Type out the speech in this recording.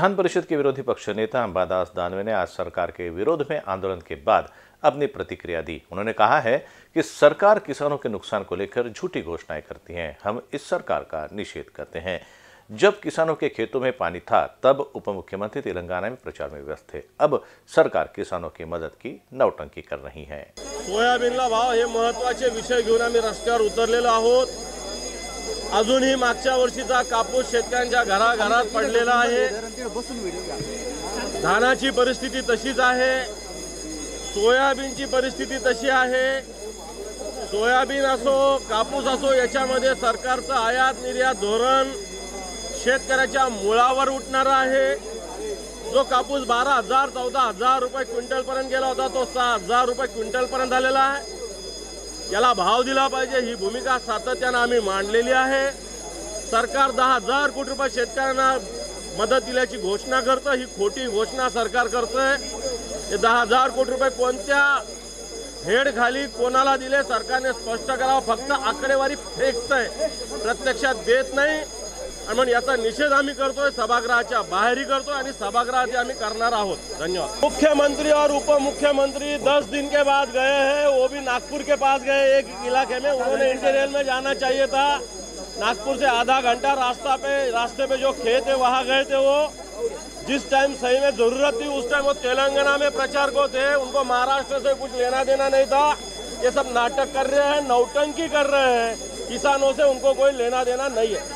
विधान परिषद के विरोधी पक्ष नेता अंबादास दानवे ने आज सरकार के विरोध में आंदोलन के बाद अपनी प्रतिक्रिया दी। उन्होंने कहा है कि सरकार किसानों के नुकसान को लेकर झूठी घोषणाएं करती है। हम इस सरकार का निषेध करते हैं। जब किसानों के खेतों में पानी था तब उप मुख्यमंत्री तेलंगाना में प्रचार में व्यस्त थे। अब सरकार किसानों की मदद की नौटंकी कर रही है। सोयाबीनला भाव हे महत्त्वाचे विषय घेऊन आम्ही रस्त्यावर उतरलेलो आहोत। अजूनही मागच्या वर्षीचा कापूस शेतकऱ्यांच्या घराघरात पडलेला आहे। धानाची परिस्थिती तशीच आहे, सोयाबीनची परिस्थिती तशी आहे। सोयाबीन असो कापूस असो याच्यामध्ये सरकारचं आयात निर्यात धोरण शेतकऱ्याच्या मुळावर उठणार आहे। जो कापूस 12,000 14,000 रुपये क्विंटल पर्यंत गेला होता तो 6,000 रुपये क्विंटल पर्यंत आलेला आहे। याला भाव दिला पाहिजे ही भूमिका सातत्याने आम्ही मांडलेली आहे। सरकार 10,000 कोटी रुपये शेतकऱ्यांना मदत दिल्याची घोषणा करतं, ही खोटी घोषणा सरकार करतंय। हे 10,000 कोटी रुपये कोणत्या हेड खाली कोणाला दिले सरकारने स्पष्ट करावं। फक्त आकडेवारी फेकतंय, प्रत्यक्षात देत नाही। आणि म्हणून याचा निषेध आम्ही करतोय, सभागृहाच्या बाहेरही करतोय आणि सभागृहात आम्ही करणार आहोत। धन्यवाद। मुख्यमंत्री और उप मुख्यमंत्री 10 दिन के बाद गए हैं, वो भी नागपुर के पास गए एक इलाके में। उन्होंने इंटीरियर में जाना चाहिए था। नागपुर से आधा घंटा रास्ते पे जो खेत है वहाँ गए थे। वो जिस टाइम सही में जरूरत थी उस टाइम वो तेलंगाना में प्रचार को थे। उनको महाराष्ट्र से कुछ लेना देना नहीं था। ये सब नाटक कर रहे हैं, नौटंकी कर रहे हैं। किसानों से उनको कोई लेना देना नहीं है।